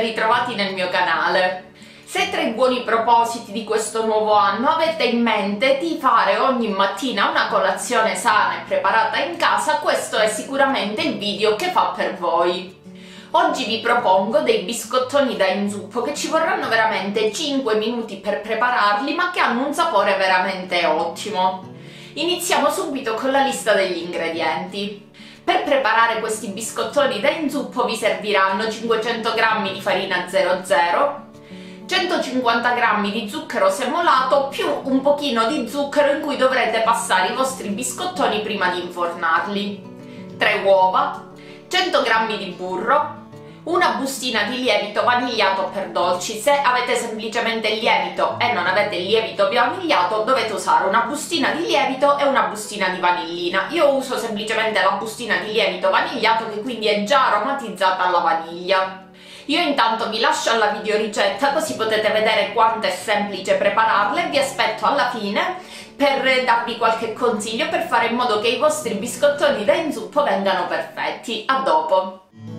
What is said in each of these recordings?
ritrovati nel mio canale. Se tra i buoni propositi di questo nuovo anno avete in mente di fare ogni mattina una colazione sana e preparata in casa, questo è sicuramente il video che fa per voi. Oggi vi propongo dei biscottoni da inzuppo che ci vorranno veramente 5 minuti per prepararli, ma che hanno un sapore veramente ottimo. Iniziamo subito con la lista degli ingredienti. Per preparare questi biscottoni da inzuppo vi serviranno 500 g di farina 00, 150 g di zucchero semolato più un pochino di zucchero in cui dovrete passare i vostri biscottoni prima di infornarli, 3 uova, 100 g di burro, una bustina di lievito vanigliato per dolci. Se avete semplicemente il lievito e non avete il lievito vanigliato, dovete usare una bustina di lievito e una bustina di vanillina. Io uso semplicemente la bustina di lievito vanigliato, che quindi è già aromatizzata alla vaniglia. Io intanto vi lascio alla videoricetta così potete vedere quanto è semplice prepararle e vi aspetto alla fine per darvi qualche consiglio per fare in modo che i vostri biscottoni da inzuppo vengano perfetti. A dopo!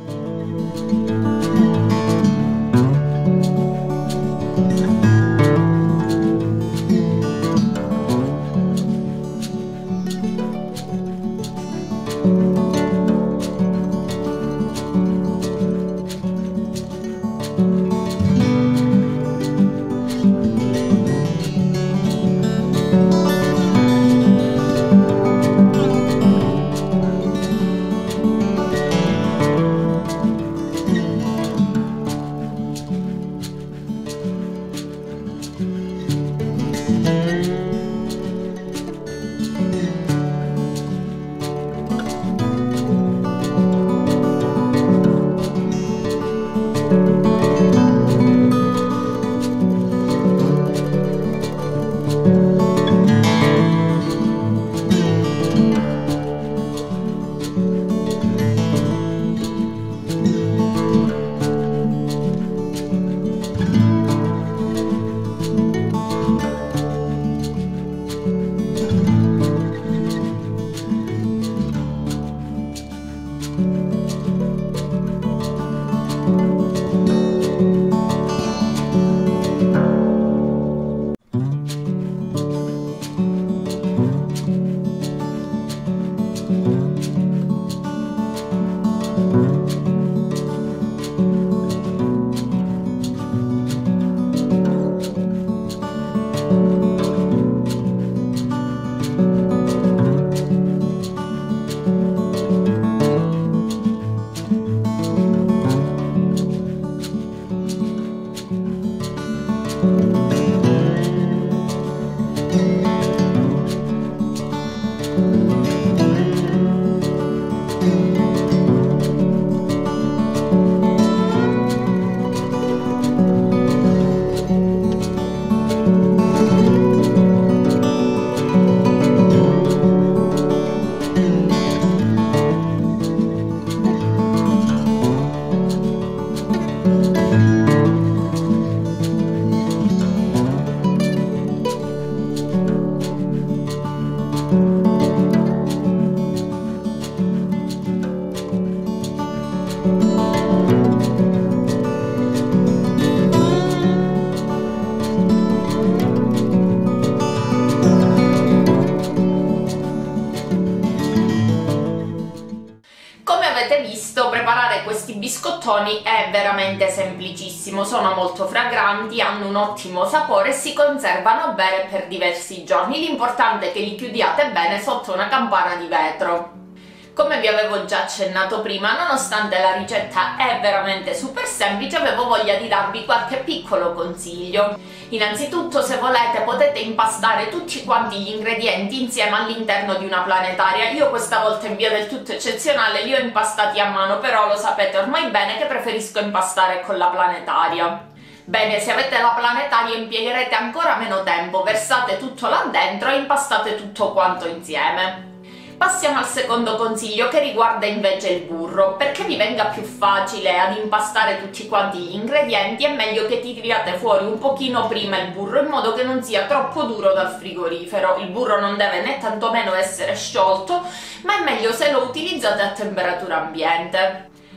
Preparare questi biscottoni è veramente semplicissimo, sono molto fragranti, hanno un ottimo sapore e si conservano bene per diversi giorni. L'importante è che li chiudiate bene sotto una campana di vetro. Come vi avevo già accennato prima, nonostante la ricetta è veramente super semplice, avevo voglia di darvi qualche piccolo consiglio. Innanzitutto, se volete, potete impastare tutti quanti gli ingredienti insieme all'interno di una planetaria. Io questa volta, in via del tutto eccezionale, li ho impastati a mano, però lo sapete ormai bene che preferisco impastare con la planetaria. Bene, se avete la planetaria impiegherete ancora meno tempo, versate tutto là dentro e impastate tutto quanto insieme. Passiamo al secondo consiglio, che riguarda invece il burro. Perché vi venga più facile ad impastare tutti quanti gli ingredienti, è meglio che tiriate fuori un pochino prima il burro, in modo che non sia troppo duro dal frigorifero. Il burro non deve né tantomeno essere sciolto, ma è meglio se lo utilizzate a temperatura ambiente.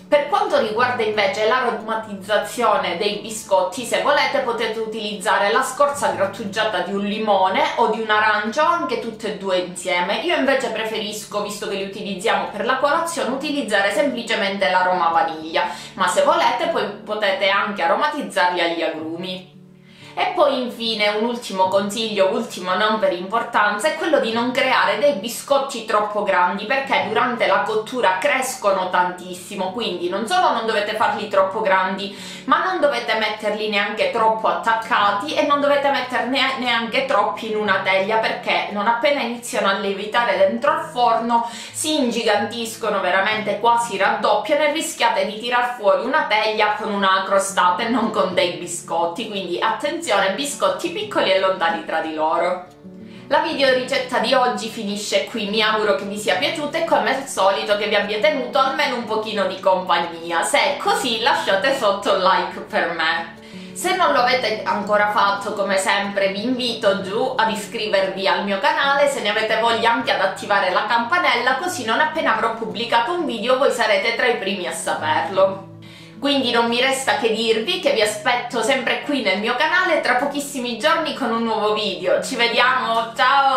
Per quanto riguarda invece l'aromatizzazione dei biscotti, se volete potete utilizzare la scorza grattugiata di un limone o di un arancio, anche tutte e due insieme. Io invece preferisco, visto che li utilizziamo per la colazione, utilizzare semplicemente l'aroma vaniglia, ma se volete poi potete anche aromatizzarli agli agrumi. E poi infine un ultimo consiglio, ultimo non per importanza, è quello di non creare dei biscotti troppo grandi, perché durante la cottura crescono tantissimo, quindi non solo non dovete farli troppo grandi, ma non dovete metterli neanche troppo attaccati e non dovete metterne neanche troppi in una teglia, perché non appena iniziano a lievitare dentro al forno si ingigantiscono veramente, quasi raddoppiano, e rischiate di tirar fuori una teglia con una crostata e non con dei biscotti, quindi attenzione, biscotti piccoli e lontani tra di loro. La video ricetta di oggi finisce qui, mi auguro che vi sia piaciuta e come al solito che vi abbia tenuto almeno un pochino di compagnia. Se è così lasciate sotto un like per me. Se non lo avete ancora fatto, come sempre vi invito giù ad iscrivervi al mio canale, se ne avete voglia anche ad attivare la campanella, così non appena avrò pubblicato un video voi sarete tra i primi a saperlo. Quindi non mi resta che dirvi che vi aspetto sempre qui nel mio canale tra pochissimi giorni con un nuovo video. Ci vediamo, ciao!